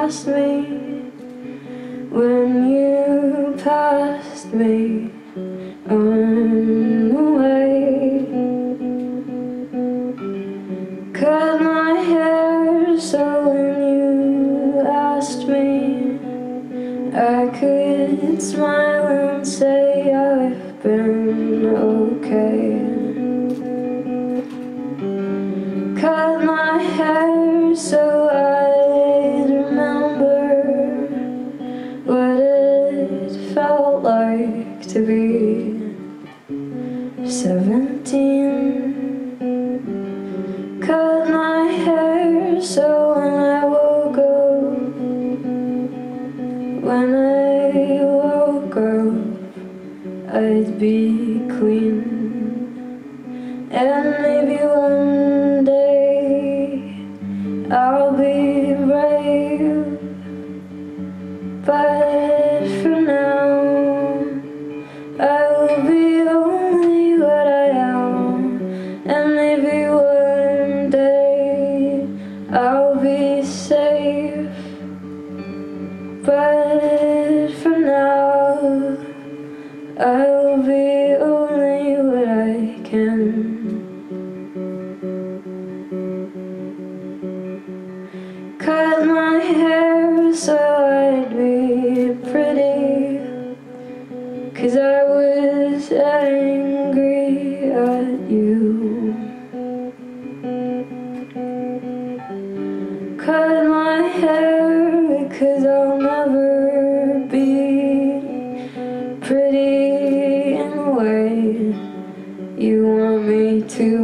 past me, when you passed me on the way. Cut my hair so when you asked me, I could smile and say I've been okay. Cut my hair so I'd remember what it felt like to be 17. Cut my hair so when I woke up, I'd be clean. And maybe one day I'll be brave, but for now I will be only what I am. And maybe one day I'll be safe, but for now I will be only what I can. Cut my hair so I'd be pretty, 'cause I was angry at you. Cut my hair 'cause I'll never be pretty in the way you want me to.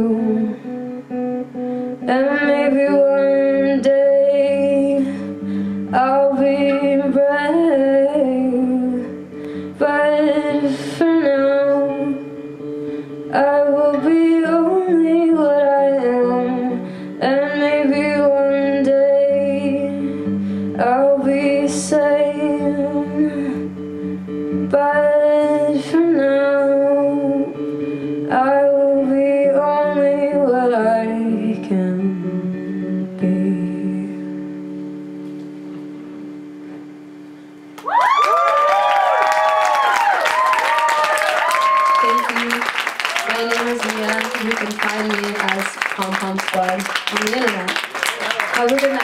And maybe one day I'll be brave, but for now I will be only what I am. And maybe one day I'll be sane, but for now I will be only what I can be. Thank you. My name is Mia. You can find me as Pom Pom Squad on the internet. Have a good night.